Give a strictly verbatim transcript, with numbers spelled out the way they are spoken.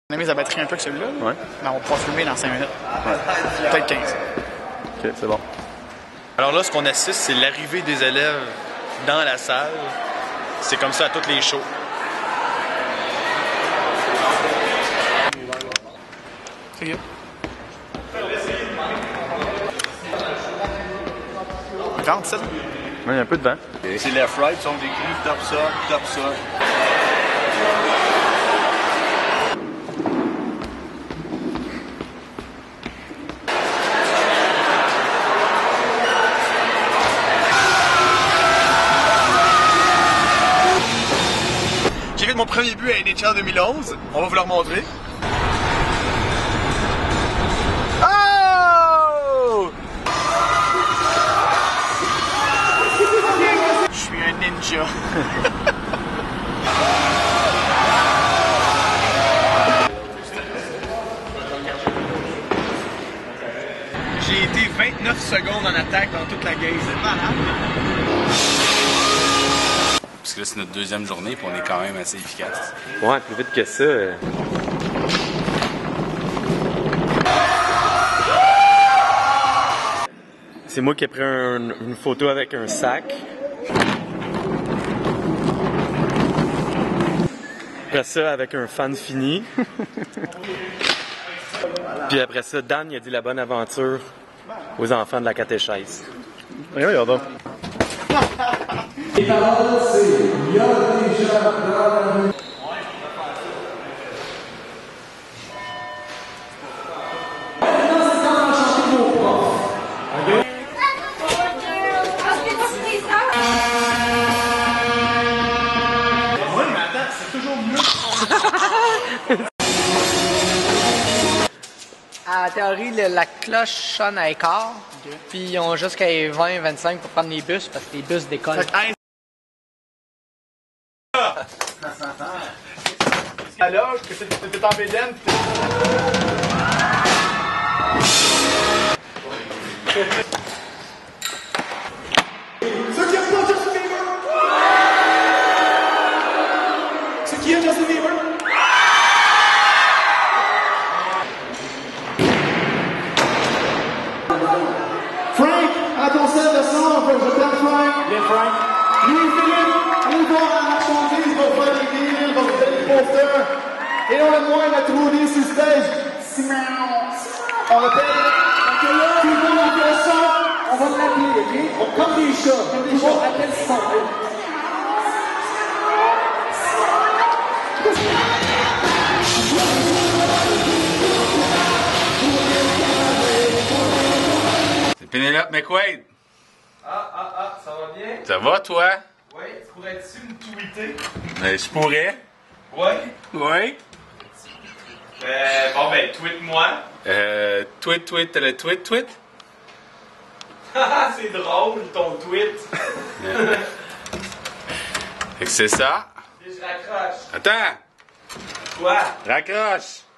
On a mis la batterie un peu que celui-là. Ouais. Mais on va pouvoir filmer dans cinq minutes. Ouais. Peut-être quinze. Ok, c'est bon. Alors là, ce qu'on assiste, c'est l'arrivée des élèves dans la salle. C'est comme ça à toutes les shows. C'est good. Encore, ça? Ouais, il y a un peu de vent. C'est left right, sont décrits, top ça, top ça. J'ai fait mon premier but à N H L deux mille onze. On va vous le remontrer. Oh! Je suis un ninja. J'ai été vingt-neuf secondes en attaque dans toute la game. C'est malade. Parce que là, c'est notre deuxième journée, puis on est quand même assez efficace. Ouais, plus vite que ça. euh. C'est moi qui ai pris un- une photo avec un sac. Après ça, avec un fan fini. Puis après ça, Dan il a dit la bonne aventure aux enfants de la catéchèse. Oui, oui, donc. En théorie, le- la cloche sonne à écart, puis ils ont jusqu'à vingt à vingt-cinq pour prendre les bus, parce que les bus décollent. Alors que t'es en bédaine, Frank, à ton set de son, je t'aime Frank. Bien Frank. Louis-Philippe, allez voir la marchandise, va faire des deals, va faire des posters. Et on a moins la trouver sur stage. Simon. On rappelle. Tout le monde a fait ça. On va l'appeler, ok? On, comme des chats. Comme des chats. Appelle Simon. C'est Pénélope McQuaid. Ah, ah, ah, ça va bien? Ça va, toi? Oui, tu pourrais-tu me tweeter? Ben, je pourrais. Oui. Oui. Euh, bon, ben, tweet-moi. Euh, tweet, tweet, le tweet, tweet. Haha, c'est drôle, ton tweet. Fait que c'est ça. Et je raccroche. Attends. Quoi? Raccroche.